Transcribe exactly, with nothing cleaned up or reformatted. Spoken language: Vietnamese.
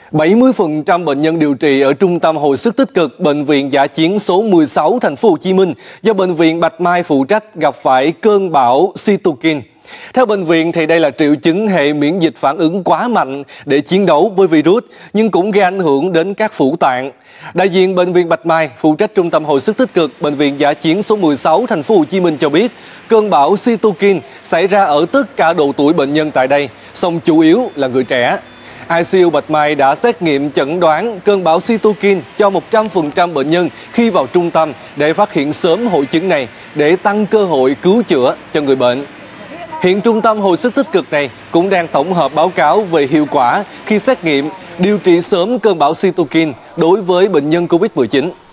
bảy mươi phần trăm bệnh nhân điều trị ở Trung tâm Hồi sức tích cực Bệnh viện Dã chiến số mười sáu Thành phố Hồ Chí Minh do Bệnh viện Bạch Mai phụ trách gặp phải cơn bão Cytokine. Theo bệnh viện thì đây là triệu chứng hệ miễn dịch phản ứng quá mạnh để chiến đấu với virus, nhưng cũng gây ảnh hưởng đến các phủ tạng. Đại diện Bệnh viện Bạch Mai phụ trách Trung tâm Hồi sức tích cực Bệnh viện Dã chiến số mười sáu Thành phố Hồ Chí Minh cho biết, cơn bão Cytokine xảy ra ở tất cả độ tuổi bệnh nhân tại đây, song chủ yếu là người trẻ. i xê u Bạch Mai đã xét nghiệm chẩn đoán cơn bão Cytokine cho một trăm phần trăm bệnh nhân khi vào trung tâm để phát hiện sớm hội chứng này để tăng cơ hội cứu chữa cho người bệnh. Hiện trung tâm hồi sức tích cực này cũng đang tổng hợp báo cáo về hiệu quả khi xét nghiệm điều trị sớm cơn bão Cytokine đối với bệnh nhân Covid mười chín.